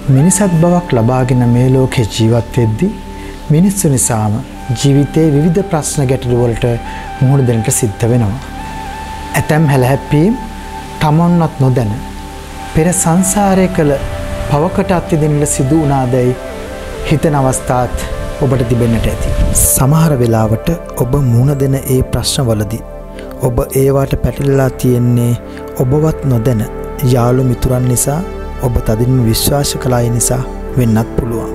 මිනිසත් බවක් ලබාගෙන මේ ලෝකේ ජීවත් වෙද්දී මිනිස්සු නිසාම ජීවිතයේ විවිධ ප්‍රශ්න ගැටලු වලට මුහුණ දෙන්නට සිද්ධ වෙනවා. ඇතැම් හැලහැප්පීම් තමන්වත් නොදැන පෙර සංසාරයේ කළ පවකට අත්විඳින්න සිදු වුණාදැයි හිතන අවස්ථාත් ඔබට තිබෙන්නට ඇති. සමහර වෙලාවට ඔබ මුහුණ දෙන ඒ ප්‍රශ්නවලදී ඔබ ඒවට පැටලලා තියෙන්නේ ඔබවත් නොදැන යාළු මිතුරන් නිසා ඔබ තදින්ම විශ්වාස කළ අය නිසා වෙන්නත් පුළුවන්.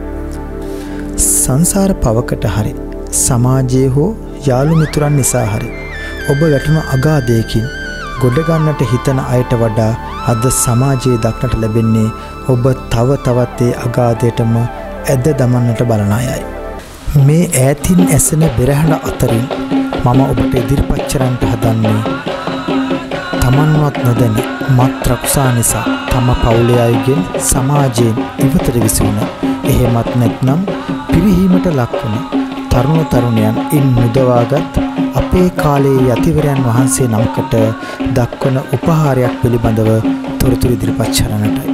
සංසාර පවකට හරි සමාජයේ හෝ යාළු මිතුරන් නිසා හරි ඔබ වැටුණු අගාධයකින් ගොඩ ගන්නට හිතන අයට වඩා අද සමාජයේ දක්නට ලැබෙන්නේ ඔබ තව තවත් ඒ අගාධයටම ඇද දමන්නට බලන අයයි. මේ ඈතින් ඇසෙන බෙරහණ අතරින් මම ඔබට ඉදිරිපත් කරන්නට හදන්නේ තමන්වත් නොදැන මත් රකුසා නිසා තම පවුලේ අයගෙන් සමාජයෙන් ඉවතට විසුණ එහෙමත් නැත්නම් පිරිහීමට ලක්වන තරුණ තරුණයන් ඉන් මුදවාගත් අපේ කාලයේ යතිවරයන් වහන්සේ නමකට දක්වන උපහාරයක් පිළිබඳව තොරතුරු ඉදිරිපත් කරන්නටයි.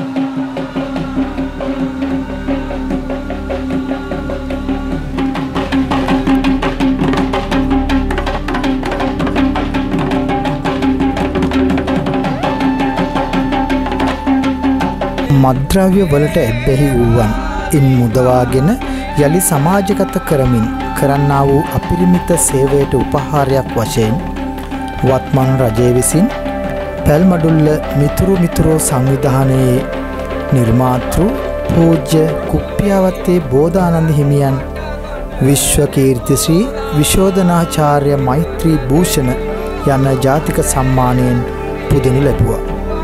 මත්ද්‍රව්‍ය වලට ඇබ්බැහි වූවන් ඉන් මුදවාගෙන යලි සමාජගත කරමින් කරන්නා වූ අපරිමිත සේවයට උපහාරයක් වශයෙන් වත්මන් රජය විසින් පැල්මඩුල්ල මිතුරෝ සංවිධානයේ නිර්මාතෘ පූජ්‍ය කුප්පියාවත්තේ බෝධානන්ද හිමියන් විශ්ව කීර්ති ශ්‍රී විශෝධනාචාර්ය මෛත්‍රී භූෂණ යන ජාතික සම්මානයෙන් පුදනු ලැබුවා.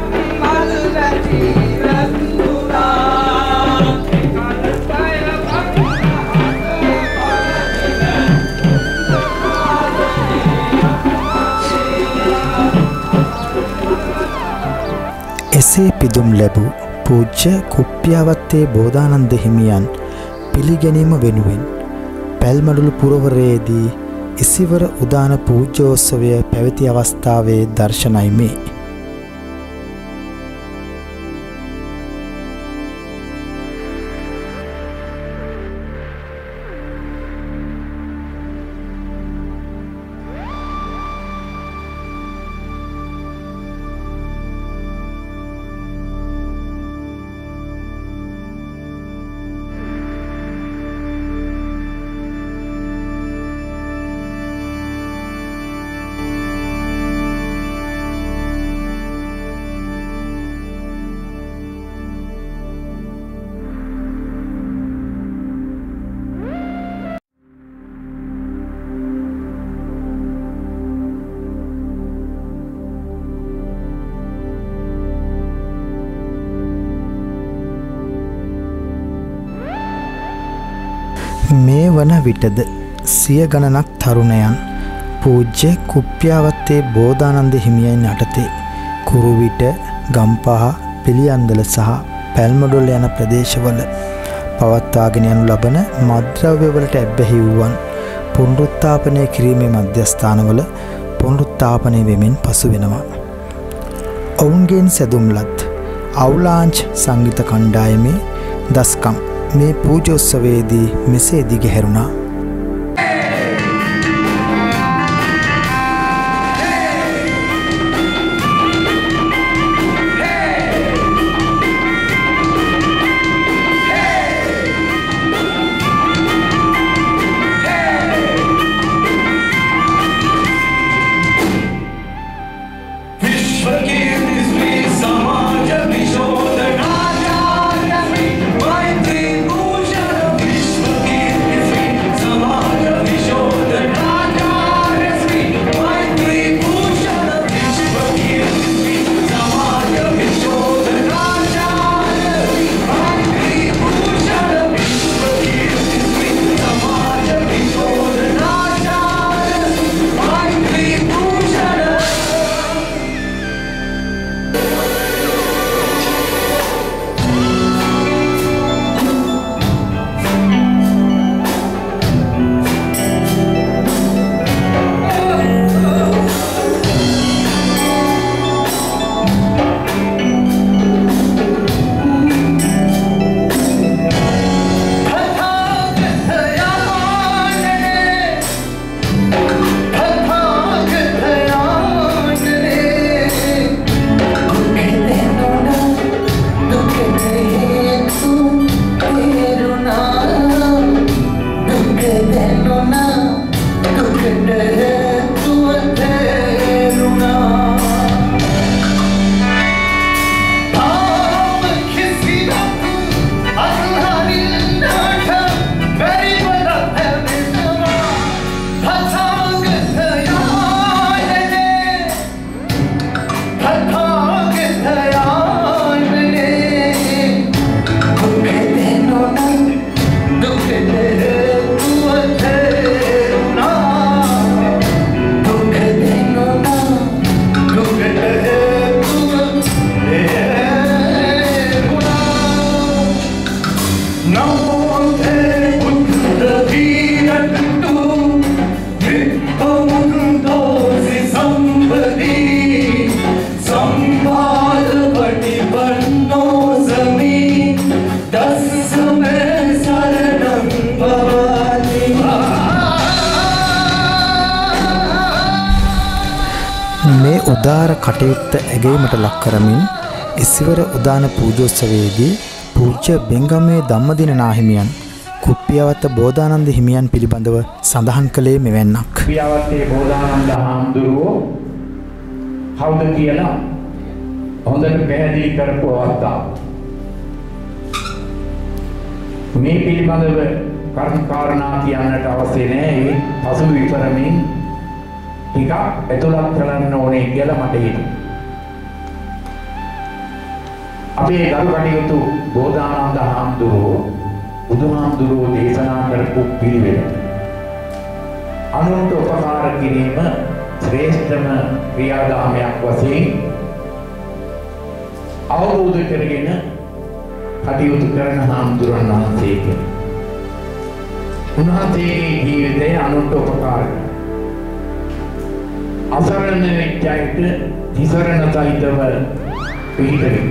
එසේ පිදුම් ලැබූ පූජ්‍ය කුප්පියාවත්තේ බෝධානන්ද හිමියන් පිළිගැනීම වෙනුවෙන් පැල්මඩුළු පුරවරයේදී ඉසිවර උදාන පූජ්‍යෝත්සවය පැවති අවස්ථාවේ දර්ශනයි මේ. මේ වන විටද සිය ගණනක් තරුණයන් පූජ්‍ය කුප්පියාවත්තේ බෝධානන්ද හිමියන් යටතේ කුරුවිට, ගම්පහ, පිළියන්දල සහ පැල්මඩොල්ල යන ප්‍රදේශවල පවත්වාගෙන යනු ලබන මත්ද්‍රව්‍ය වලට ඇබ්බැහි වූවන් පුනරුත්ථාපනය කිරීමේ මධ්‍යස්ථානවල පුනරුත්ථාපනය වෙමින් පසු වෙනවා. ඔවුන්ගෙන් සැදුම්ලත් අවුලාංච් සංගීත කණ්ඩායමේ දස්කම් මේ පූජෝත්සවයේදී මෙසේ දිගහැරුණා. මේ උදාර කටයුත්ත ඇගීමට ලක් කරමින් ඉසිවර උදාන පූජෝත්සවයේදී පූජ්‍ය බෙංගමේ ධම්මදින නාහිමියන් කුප්පියවත්ත බෝධානන්ද හිමියන් පිළිබඳව සඳහන් කළේ මෙවැන්නක්. කුප්පියවත්තේ බෝධානන්ද හාමුදුරුවෝ කවුද කියලා හොඳට පැහැදිලි කරපු අවස්ථාව. මේ පිළිබඳව කාරණා කියන්නට අවශ්‍ය නැහැ. ඒ පසු විපරමින් ටිකක් ඇතුළත් කරන්න ඕනේ කියලා මට හිතුණා. අපේ ගරු කටයුතු බෝධානන්ද හාමුදුරුවෝ බුදුහාමුදුරුවෝ දේශනා කරපු පිළිවෙල අනුන්ට උපකාර කිරීම ශ්‍රේෂ්ඨම ක්‍රියාදාමයක් වශයෙන් අවබෝධ කරගෙන කටයුතු කරන හාමුදුරන් වහන්සේ කෙනෙක්. උන්වහන්සේගේ ජීවිතයේ අනුන්ට උපකාර අසරණ වෙච්චයිට තිසරණ සහිතව පිළිදෙවි.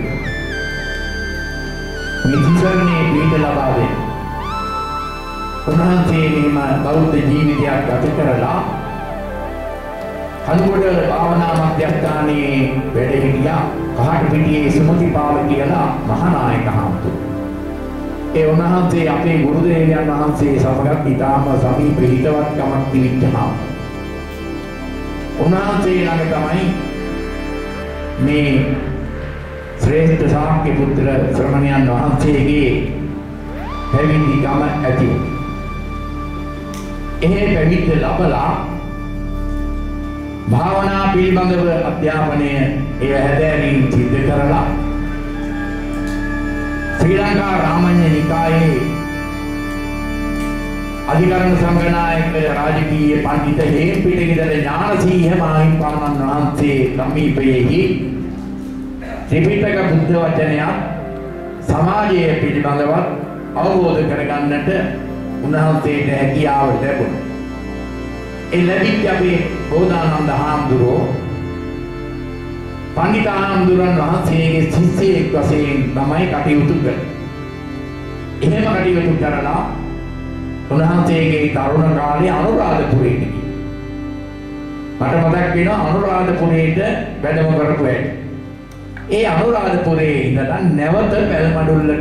මේ තිසරණේ පිළිද ලබා දෙන්න. උන්වහන්සේ මේ බෞද්ධ ජීවිතයක් ගත කරලා කනුගොඩ භාවනා මධ්‍යස්ථානයේ වැඩ හිටියා. කහටපිටියේ සුමතිපාල කියලා මහානායක හාමුදුරුවෝ. ඒ උන්වහන්සේ අපේ ගුරු දේවයන් වහන්සේ සමගත් ඉතාම සමීප හිතවත්කමක් තිබිච්චා. උන්වහන්සේ ළඟ තමයි මේ ශ්‍රේෂ්ඨ ශාක්‍ය පුත්‍ර ශ්‍රමණයන් වහන්සේගේ පැවිදි ගම ඇති. එහි පැවිද්ද ලබලා භාවනා පිළිබඳව අධ්‍යාපනය ඒ හැදෑරීම් සිද්ධ කරලා ශ්‍රී ලංකා රාමඤ්ඤ නිකායේ අධිකරණ සංඝනායක රාජකීය පඬිත හේම්පිටිගෙදර ඥානසීහ මාහිමිපාණන් වහන්සේ සමීපයේහි ත්‍රිපිටක බුද්ධ වචනයක් සමාජයේ පිළිබඳව අවබෝධ කරගන්නට උන්වහන්සේට හැකියාව ලැබුණා. ඒ ලැබිච්ච අපේ බෝධානන්ද හාමුදුරුවෝ පඬිත හාමුදුරන් වහන්සේගේ ශිෂ්‍යයෙක් වශයෙන් තමයි කටයුතු කළේ. එහෙම කටයුතු කරලා උන්වහන්සේගේ තරුණ කාලේ අනුරාධපුරයට ගියා. මට මතක් වෙනවා අනුරාධපුරයට වැඩම කරපු හැටි. ඒ අනුරාධපුරේ ඉඳලා නැවත පැල්මඩුල්ලට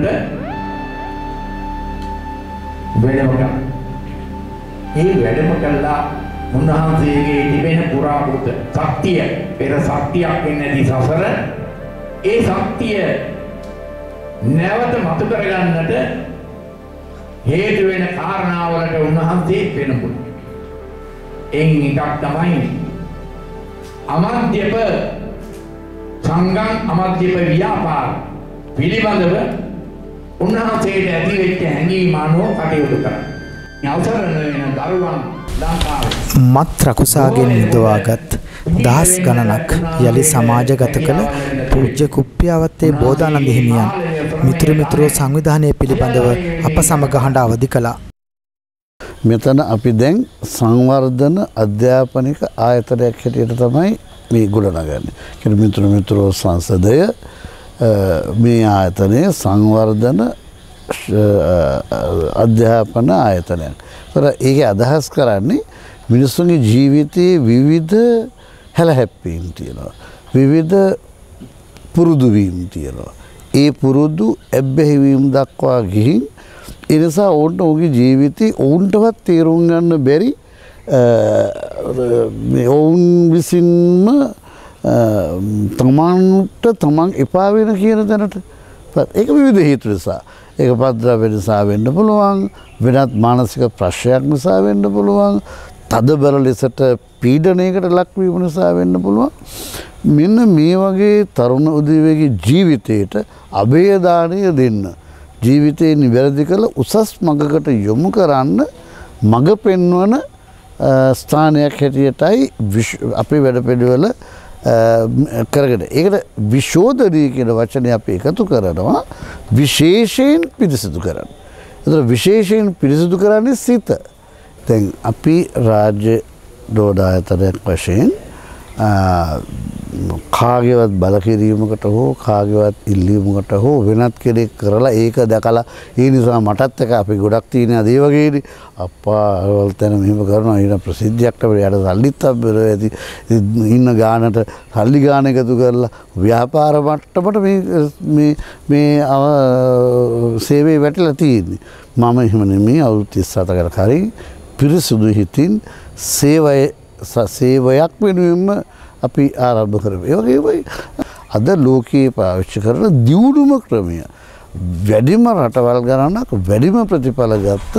වැඩම කළා. ඒ වැඩම කළා උන්වහන්සේගේ තිබෙන පුරාකෘත ශක්තිය පෙර ශක්තියක් වෙන්නේ නැති සසර ඒ ශක්තිය නැවත මතු කරගන්නට හේතු වෙන කාරණාවලට උන්වහන්සේ පෙනුණා. එයින් එකක් තමයි අමද්‍යප සංගම් අමද්‍යප ව්‍යාපාර පිළිබඳව උන්වහන්සේට ඇති වෙච්ච හැඟීම අනුව කටයුතු කරා. අවසරණ වෙන දරුවන් මත් රකුසාගෙන් නිදවාගත් දහස් ගණනක් යලි සමාජගත කළ පූජ්‍ය කුප්පියවත්තේ බෝධානන්ද හිමියන් මිතුරු සංවිධානය පිළිබඳව අප සමග හඬ අවදි කළා. මෙතන අපි දැන් සංවර්ධන අධ්‍යාපනික ආයතනයක් හැටියට තමයි මේ ගොඩනගන්නේ. කියන්නේ මිතුරු සංසදය මේ ආයතනය සංවර්ධන අධ්‍යාපන ආයතනයක්. ඒක අදහස් කරන්නේ මිනිස්සුන්ගේ ජීවිතයේ විවිධ හැලහැප්පීම් තියෙනවා. විවිධ පුරුදු වීම් තියෙනවා. ඒ පුරුදු එබ්බැහිවීම් දක්වා ගිහින් ඒ නිසා ඔවුන්ට ඔහුගේ ජීවිතේ ඔවුන්ටවත් තේරුම් ගන්න බැරි ඔවුන් විසින්ම තමන්ට තමන් එපා වෙන කියන දැනට ඒක විවිධ හේතු නිසා. ඒක පද්‍රව්‍ය නිසා වෙන්න පුළුවන්, වෙනත් මානසික ප්‍රශ්නයක් නිසා වෙන්න පුළුවන්, තදබල ලෙසට පීඩනයකට ලක්වීම නිසා වෙන්න පුළුවන්. මෙන්න මේ වගේ තරුණ උදවියගේ ජීවිතයට අභයදානය දෙන්න, ජීවිතේ නිවැරදි කළ උසස් මඟකට යොමු කරන්න මඟ පෙන්වන ස්ථානයක් හැටියටයි අපේ වැඩපිළිවෙල කරගෙන. ඒකට විශෝධනීය කියන වචනේ අපි එකතු කරනවා විශේෂයෙන් පිරිසිදු කරන්න. ඒතර විශේෂයෙන් පිරිසිදු කරන්නේ සිත. දැන් අපි රාජ්‍ය දෝඩායතනයක් වශයෙන් කාගේවත් බලකිරීමකට හෝ කාගේවත් ඉල්ලීමකට හෝ වෙනත් කෙනෙක් කරලා ඒක දැකලා ඒ නිසා මටත් එක අපි ගොඩක් තියෙන දේ වගේනේ අප්පා වල තැන මෙහෙම කරනවා ඊට ප්‍රසිද්ධියක් අපිට යට සල්ලිත් අම්බර ඇති ඉන්න ගානට සල්ලි ගාන එකතු කරලා ව්‍යාපාර මට්ටමට මේ සේවයේ වැටිලා තියෙන්නේ මම එහෙම නෙමෙයි අවුරුදු 37කට කලින් පිරිසුදු හිතින් සේවයක් වෙනුවෙන්ම අපි ආරම්භ කරමු. ඒ වගේමයි අද ලෝකයේ පාවිච්චි කරන දියුණුම ක්‍රමය වැඩිම රටවල් ගණනක් වැඩිම ප්‍රතිඵල ගත්ත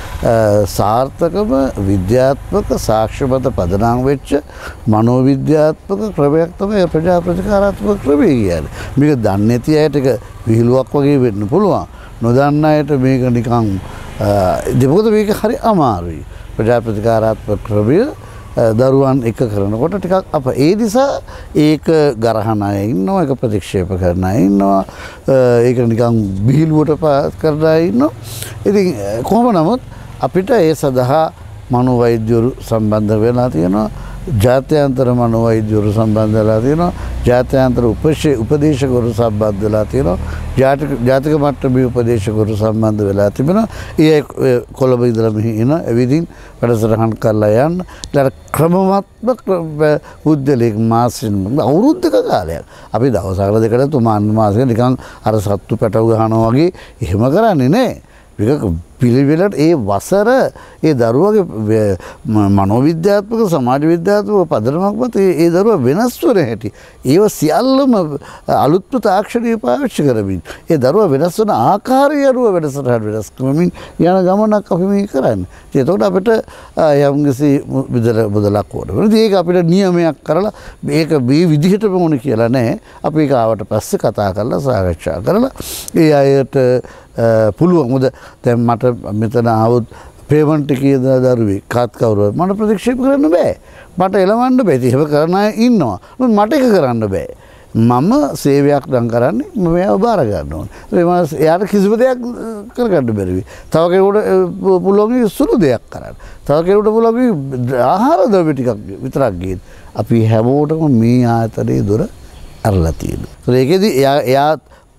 සාර්ථකම විද්‍යාත්මක සාක්ෂිමත පදනම් වෙච්ච මනෝවිද්‍යාත්මක ක්‍රමයක් තමයි ප්‍රජා ප්‍රතිකාරාත්මක ක්‍රමය කියන්නේ. මේක දන්නේ නැති අයට ඒක විහිළුවක් වගේ වෙන්න පුළුවන්. නොදන්න අයට මේක නිකන් දෙපොත මේක හරි අමාරුයි. ප්‍රජා ප්‍රතිකාරාත්මක ක්‍රමය දරුවන් එක කරනකොට ටිකක් අප ඒ නිසා ඒක ගරහන අය ඉන්නවා ඒක ප්‍රතික්ෂේප කරන අය ඉන්නවා ඒක නිකන් බිහිලුවට පාත් කරන අය ඉන්නවා ඉතින් කොහොම නමුත් අපිට ඒ සඳහා මනෝවෛද්‍යවරු සම්බන්ධ වෙලා තියෙනවා ජාත්‍යන්තර මනෝවෛද්‍යවරු සම්බන්ධ වෙලා තියෙනවා ජාත්‍යන්තර උපදේශකවරු සම්බන්ධ වෙලා තියෙනවා ජාතික මට්ටමේ උපදේශකවරු සම්බන්ධ වෙලා තිබෙනවා ඒ කොළඹ ඉඳලා මෙහි එන එවිදින් වැඩසටහන් කරලා යන්න ඊට ක්‍රමවත්ම බුද්ධලේක මාසෙන් අවුරුද්දක කාලයක් අපි දවසකට දෙකට තුමාන් මාසෙක නිකන් අර සත්තු පැටව ගහනවා වගේ එහෙම කරන්නේ නැහැ මේක පිළිවෙලට ඒ වසර ඒ දරුවගේ මනෝවිද්‍යාත්මක සමාජ විද්‍යාත්මක පදනමක් මත ඒ දරුවා වෙනස් වෙන හැටි ඒව සියල්ලම අලුත්ම තාක්ෂණය පාවිච්චි කරමින් ඒ දරුවා වෙනස් වෙන ආකාරය අනුව වෙනසට වෙනස් කරමින් යන ගමනක් අපි මේ කරන්නේ. ඒකට අපිට යම්කිසි මුදලක් ඕන. ඒක අපිට නියමයක් කරලා මේක මේ විදිහටම ඕන කියලා නැහැ. අපි ඒක ආවට පස්සේ කතා කරලා සාකච්ඡා කරලා ඒ අයට පුළුවන් මොකද දැන් මට මෙතන ආවොත් පේමන්ට් එකේ දරුවෙක් කාත් කවුරුවත් මට ප්‍රතික්ෂේප කරන්න බෑ මට එලවන්න බෑ ඉතින් එහෙම කරන අය ඉන්නවා මට ඒක කරන්න බෑ මම සේවයක් නම් කරන්නේ මම ඒව බාර ගන්න ඕනේ එයාට කිසිම දෙයක් කරගන්න බැරි තව කෙනෙකුට පුළුවන් සුළු දෙයක් කරන්න තව කෙනෙකුට පුළුවන් ආහාර ද්‍රව්‍ය ටිකක් විතරක් ගේන්න අපි හැමෝටම මේ ආයතනයේ දොර අරලා තියෙනවා ඒකෙදි එයා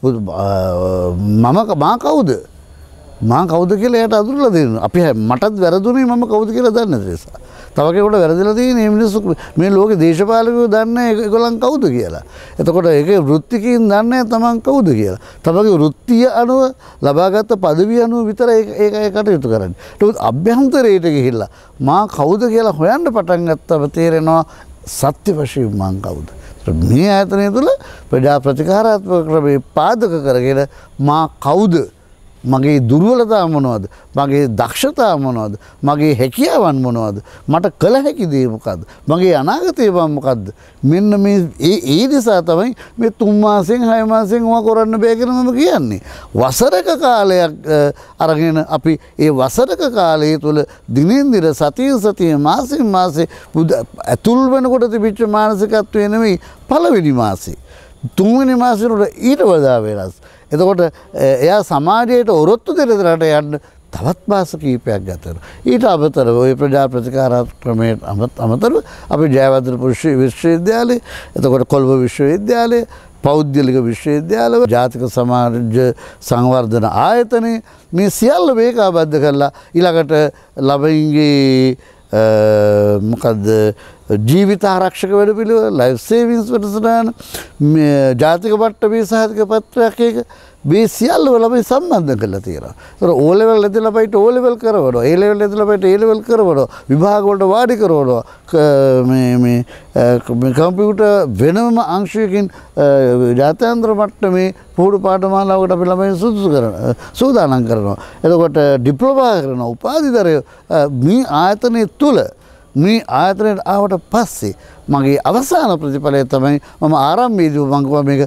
මා කවුද කියලා එයාට අඳුරලා දෙනවා. අපි මටත් වැරදුනේ මම කවුද කියලා දන්නේ නැති නිසා. තව කෙනෙකුට වැරදිලා තියෙන මේ මිනිස්සු මේ ලෝකේ දේශපාලකයෝ දන්නේ ඒගොල්ලන් කවුද කියලා. එතකොට ඒකේ වෘත්තිකයින් දන්නේ තමන් කවුද කියලා. තමන්ගේ වෘත්තිය අනුව ලබාගත් පදවිය අනුව විතර ඒක කටයුතු කරන්නේ. ඒත් අභ්‍යන්තරයට ගිහිල්ලා මා කවුද කියලා හොයන්න පටන් ගත්තම තේරෙනවා සත්‍ය වශයෙන් මං කවුද. මේ ආයතනය තුළ ප්‍රජා ප්‍රතිකාරාත්මක ක්‍රමේ පාදක කරගෙන මා කවුද මගේ දුර්වලතා මොනවද මගේ දක්ෂතා මොනවද මගේ හැකියාවන් මොනවද මට කළ හැකි දේ මොකද්ද මගේ අනාගතය මොකද්ද මෙන්න මේ ඒ නිසා තමයි මේ 3 මාසෙන් 6 මාසෙන් ඔවා කරන්න බෑ කියලා මම කියන්නේ වසරක කාලයක් අරගෙන අපි ඒ වසරක කාලය තුළ දිනෙන් දින සතිය මාසෙන් මාසේ අතුල් වෙනකොට තිබිච්ච මානසිකත්වය නෙමෙයි පළවෙනි මාසේ 3 වෙනි මාසෙට ඊට වඩා වෙනස් එතකොට එයා සමාජයට ඔරොත්තු දෙන දරට යන්න තවත් මාස කීපයක් ගත වෙනවා. ඊට අමතරව ওই ප්‍රජා ප්‍රතිකාරාත්මක ක්‍රමයට අමතරව අපි ජයවර්ධන විශ්වවිද්‍යාලය, එතකොට කොළඹ විශ්වවිද්‍යාලය, පෞද්ගලික විශ්වවිද්‍යාල, ජාතික සමාජ සංවර්ධන ආයතනය මේ සියල්ල මේකාබද්ධ කරලා ඊළඟට ළමයින්ගේ මොකද්ද ජීවිත ආරක්ෂක වැඩපිළිවෙල ලයිෆ් සේවිංස් වැඩසටහන ජාතික මට්ටමේ සහතික පත්‍රයක් එක මේ සියල්ලම ළමයි සම්බන්ධ කරලා තියෙනවා. ඒතර O level ලැබෙන ළමයිට O level කරවනවා. A level ලැබෙන ළමයිට A level කරවනවා. විභාග වලට වාඩි කරවනවා. මේ කම්පියුටර් වෙනම අංශයකින් ජාත්‍යන්තර මට්ටමේ පුහුණු පාඨමාලාවකට අපි ළමයි සූදානම් කරනවා. එතකොට ඩිප්ලෝමා කරනවා. උපාධිධරයෝ මේ ආයතනයේ තුල මේ ආයතනයට ආවට පස්සේ මගේ අවසාන ප්‍රතිඵලය තමයි මම ආරම්භයේදී මම කිව්වා මේක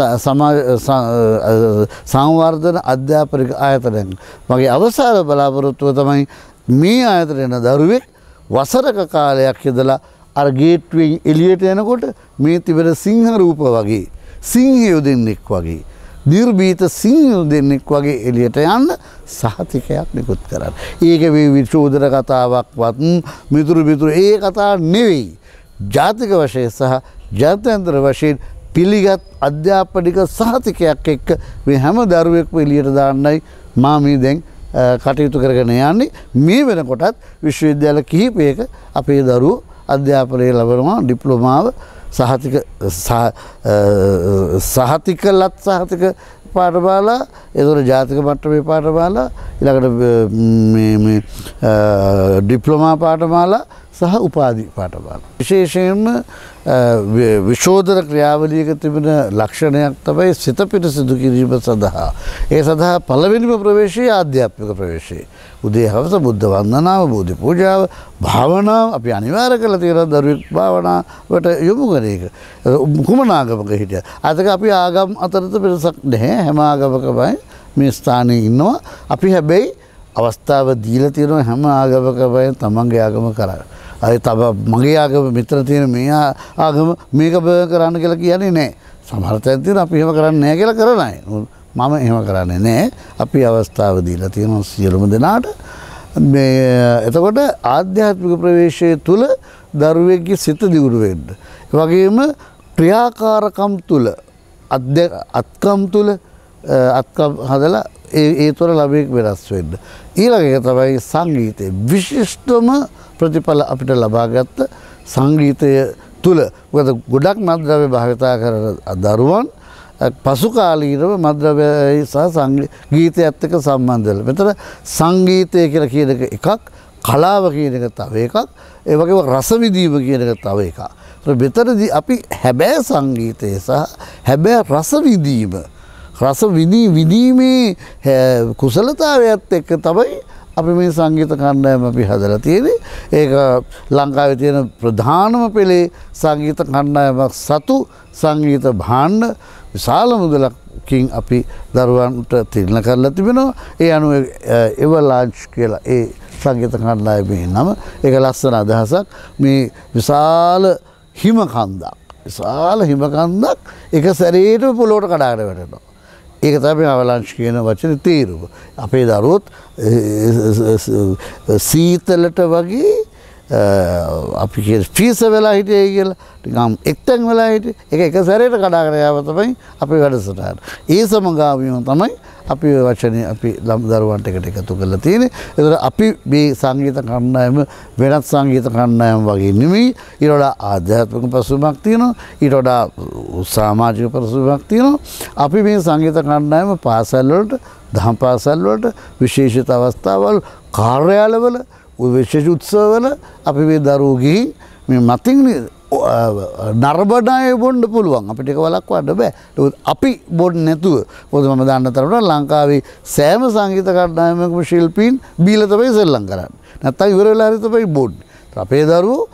සංවර්ධන අධ්‍යාපනික ආයතනයක්. මගේ අවසාන බලාපොරොත්තුව තමයි මේ ආයතනයේ දරුවෙක් වසරක කාලයක් ඉඳලා අර ගේට්වෙන් එළියට යනකොට මේ තිබෙන සිංහ රූප වගේ සිංහයෝ දෙන්නෙක් වගේ නිර්භීත සිංහයෝ දෙන්නෙක් වගේ එළියට යන්න සහතිකයක් නිකුත් කරන්න. ඒක මේ විචෝදන කතාවක්වත් මිතුරු ඒ කතා නෙවෙයි. ජාතික වශයෙන් සහ ජාත්‍යන්තර වශයෙන් පිළිගත් අධ්‍යාපනික සහතිකයක් එක්ක මේ හැම දරුවෙක්ම එළියට දාන්නයි මා මේ දැන් කටයුතු කරගෙන යන්නේ. මේ වෙනකොටත් විශ්වවිද්‍යාල කිහිපයක අපේ දරුවෝ අධ්‍යාපනය ලබනවා ඩිප්ලෝමාව සහතික සහතික පාඨමාලා ඒතර ජාතික මට්ටමේ පාඨමාලා ඊළඟට ඩිප්ලෝමා පාඨමාලා සහ උපාධි පාඨමාලා. විශේෂයෙන්ම විශෝධන ක්‍රියාවලියක තිබෙන ලක්ෂණයක් තමයි සිත පිරිසිදු කිරීම සඳහා. ඒ සඳහා පළවෙනිම ප්‍රවේශය ආධ්‍යාත්මික ප්‍රවේශය. උදේ හවස බුද්ධ වන්දනාව, බෝධි පූජාව, භාවනාව අපි අනිවාර්ය කරලා තියෙනවා දරුවෙක් භාවනාවට යොමු කරන එක. කුමන ආගමක හිටියත්. අදක අපි ආගම් අතරත වෙනසක් නැහැ. හැම ආගමකමයි මේ ස්ථානයේ ඉන්නවා. අපි හැබැයි අවස්ථාව දීලා තියෙනවා හැම ආගමකම තමන්ගේ ආගම කරා. අය තව මගේ ආගම මෙතන තියෙන මේ ආගම මේක කරන්න කියලා කියන්නේ නැහැ. සමහර තැන් තියෙනවා අපි එහෙම කරන්නේ නැහැ කියලා කරන අය. මම එහෙම කරන්නේ නැහැ. අපි අවස්ථාව දීලා තියෙනවා සියලුම දෙනාට. මේ එතකොට ආධ්‍යාත්මික ප්‍රවේශයේ තුල දරුවෙක්ගේ සිත දියුණු වෙන්න. ඒ වගේම ක්‍රියාකාරකම් තුල අත්කම් තුල අත්කම් හදලා ඒ තුර ළමයෙක් වෙනස් වෙන්න. ඊළඟ එක තමයි සංගීතය. විශිෂ්ටම ප්‍රතිඵල අපිට ලබාගත්ත සංගීතය තුල. මොකද ගොඩක් මත්ද්‍රව්‍ය භාවිතා කරන දරුවන් පසු කාලීනව මත්ද්‍රව්‍යයි සහ සංගීතයත් එක්ක සම්බන්ධ වෙලා. මෙතන සංගීතය කියලා කියන එකක්, කලාව කියන එක තව එකක්, ඒ වගේම රස විඳීම කියන එක තව එකක්. මෙතනදී අපි හැබෑ සංගීතය සහ හැබෑ රස විඳීම රස විඳීමේ කුසලතාවයත් එක්ක තමයි අපි මේ සංගීත කණ්ඩායම අපි හදලා තියෙන්නේ. ඒක ලංකාවේ තියෙන ප්‍රධානම පෙළේ සංගීත කණ්ඩායමක් සතු සංගීත භාණ්ඩ විශාල මුදලකින් අපි දරුවන්ට තිරණ කරලා තිබෙනවා. ඒ අනුව එවලාන්ච් කියලා ඒ සංගීත කණ්ඩායමේ නම. ඒක ලස්සන අදහසක්. මේ විශාල හිමකන්දක් එක සැරේටම පොළොවට කඩාගෙන වැටෙනවා. ඒක තමයි අවලාංශ කියන වචනේ තේරුම. අපේ දරුවොත් සීතලට වගේ අපි කියන ෆීස වෙලා හිටියේ කියලා නිකම් එක්තෙන් වෙලා හිටියේ. ඒක එක සැරේට කඩාගෙන යාව තමයි අපේ වැඩසටහන. ඒ සමගාමීව තමයි අපි වචනේ අපි දරුවන්ට එකට එකතු කරලා තියෙන්නේ. ඒතර අපි මේ සංගීත කණ්ඩායම වෙනත් සංගීත කණ්ඩායම් වගේ නෙමෙයි. ඊට වඩා ආධ්‍යාත්මික පසුබිමක් තියෙනවා. ඊට වඩා සමාජික පසුබිමක් තියෙනවා. අපි මේ සංගීත කණ්ඩායම පාසල් වලට, දහම් පාසල් වලට, විශේෂිත අවස්ථාවල්, කාර්යාලවල, විශේෂ උත්සවවල අපි මේ දරුවෝ ගිහින් මේ මතින් නරඹනාය බොන්න පුළුවන්. අපිට ඒක වළක්වන්න බෑ. අපි බොන්න නැතුව මොකද මම දන්න තරමට ලංකාවේ සෑම සංගීත කණ්ඩායමකම ශිල්පීන් බීලා තමයි සෙල්ලම් කරන්නේ. නැත්තම් ඉවර වෙලා හරි තමයි බොන්නේ. අපේ දරුවෝ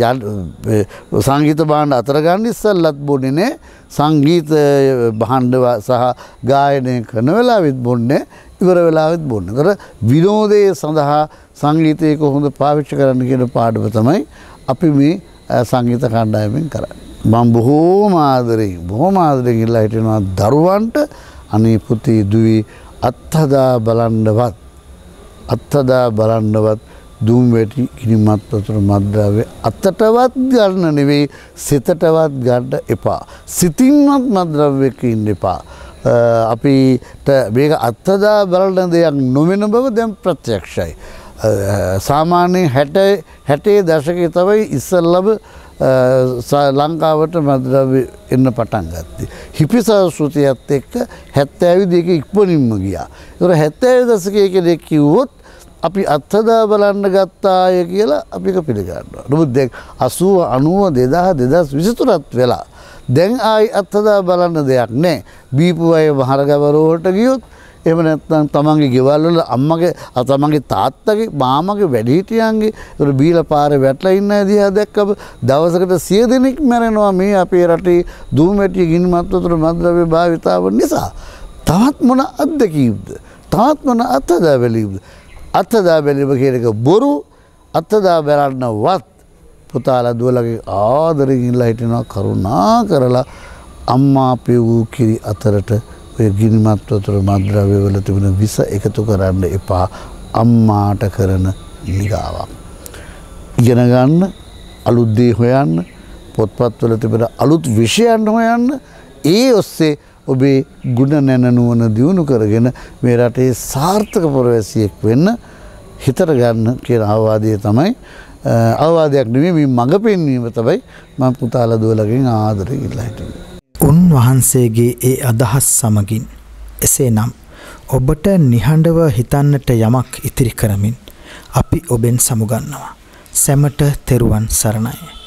සංගීත භාණ්ඩ අතර ගන්න ඉස්සෙල්ලත් බොන්නේ නැහැ. සංගීත භාණ්ඩ සහ ගායනය කරන වෙලාවෙත් බොන්නේ, ඉවර වෙලාවෙත් බොන්නේ. ඒතර විනෝදයේ සඳහා සංගීතය කොහොමද පාවිච්චි කරන්න කියන පාඩම තමයි අපි මේ සංගීත කණ්ඩායමෙන් කරන්නේ. මම බොහෝම ආදරෙන් ඉල්ලා හිටිනවා දරුවන්ට අනේ පුතේ දුවේ අත්හදා බලන්නවත් දුම් වැටි කිනිමත් වතුර මද්ද්‍රව්‍ය අතටවත් ගන්න නෙවෙයි සිතටවත් ගන්න එපා. සිතින්වත් මද්ද්‍රව්‍යක ඉන්න එපා. අපිට මේක අත්හදා බලන දෙයක් නොවන බව දැන් ප්‍රත්‍යක්ෂයි. සාමාන්‍යයෙන් 60 දශකයේ තමයි ඉස්සෙල්ලම ලංකාවට මද්ද්‍රව්‍ය එන්න පටන් ගත්තේ. හිපි සංස්කෘතියත් එක්ක 70 දෙක ඉක්මනින්ම ගියා. ඒතර 70 දශකයේ කෙනෙක් කිව්වොත් අපි අත්හදා බලන්න ගත්තාය කියලා අපික පිළිගන්නවා. නමුත් දැන් 80 90 2023ත් වෙලා දැන් ආයි අත්හදා බලන්න දෙයක් නැහැ. බීපු අය මහරගවරවලට ගියොත් එහෙම නැත්නම් තමන්ගේ ගෙවල් වල අම්මගේ තමන්ගේ තාත්තගේ මාමගේ වැඩිහිටියන්ගේ ඒතර බීලා පාරේ වැටලා ඉන්න දිහා දැක්කම දවසකට 100 දෙනෙක් මැරෙනවා මේ අපේ රටේ දුම් වැටි ගිනිමත් වතුර මද්ද්‍රව්‍ය භාවිතාව නිසා. තවත් මොන අත්දැකීම්ද? තවත් මොන අත්දැක බැලීම්ද? අත්දැක බැලීම කියන එක බොරු. අත්දැක බලන්නවත් පුතාලා දුවලගේ ආදරෙන් ඉල්ලා හිටිනවා කරුණා කරලා අම්මා පෙවූ කිරි අතරට ඔය ගිනිමත් වතුර මද්ද්‍රව්‍ය වල තිබෙන විස එකතු කරන්න එපා. අම්මාට කරන නිගාවක්. ඉගෙන ගන්න, අලුත් දේ හොයන්න, පොත්පත්වල තිබෙන අලුත් විෂයන් හොයන්න ඒ ඔස්සේ ඔබේ ගුණ නැනනුවන දියුණු කරගෙන මේ රටේ සාර්ථක පුරවැසියෙක් වෙන්න හිතට ගන්න කියන අවවාදය තමයි අවවාදයක් නෙමෙයි මේ මඟ පෙන්වීම තමයි මම පුතාලා දුවලගෙන් ආදරෙන් ඉල්ලා හිටියේ. උන්වහන්සේගේ ඒ අදහස් සමගින් එසේනම් ඔබට නිහඬව හිතන්නට යමක් ඉතිරි කරමින් අපි ඔබෙන් සමුගන්නවා. සැමට තෙරුවන් සරණයි.